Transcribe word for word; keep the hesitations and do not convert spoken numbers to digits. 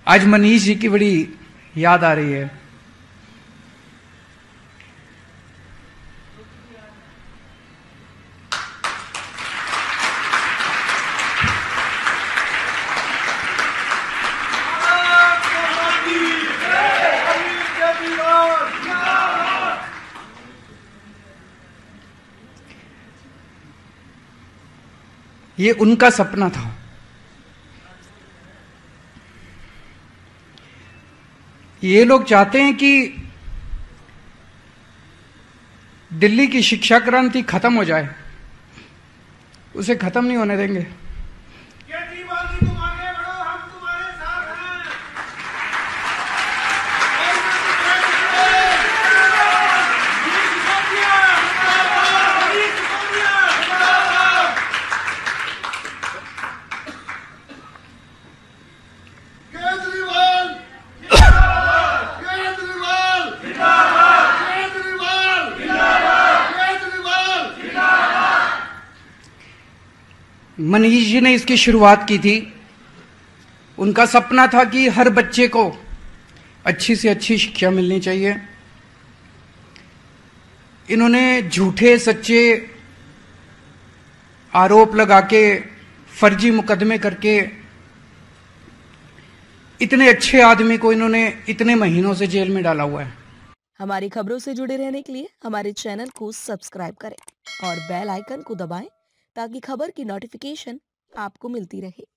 आज मनीष जी की बड़ी याद आ रही है। ये उनका सपना था। ये लोग चाहते हैं कि दिल्ली की शिक्षा क्रांति खत्म हो जाए, उसे खत्म नहीं होने देंगे। केजरीवाल जी तुम आगे बढ़ो, हम तुम्हारे साथ हैं। केजरीवाल केजरीवाल केजरीवाल केजरीवाल। मनीष जी ने इसकी शुरुआत की थी। उनका सपना था कि हर बच्चे को अच्छी से अच्छी शिक्षा मिलनी चाहिए। इन्होंने झूठे सच्चे आरोप लगा के, फर्जी मुकदमे करके इतने अच्छे आदमी को इन्होंने इतने महीनों से जेल में डाला हुआ है। हमारी खबरों से जुड़े रहने के लिए हमारे चैनल को सब्सक्राइब करें और बेल आइकन को दबाएं ताकि खबर की नोटिफिकेशन आपको मिलती रहे।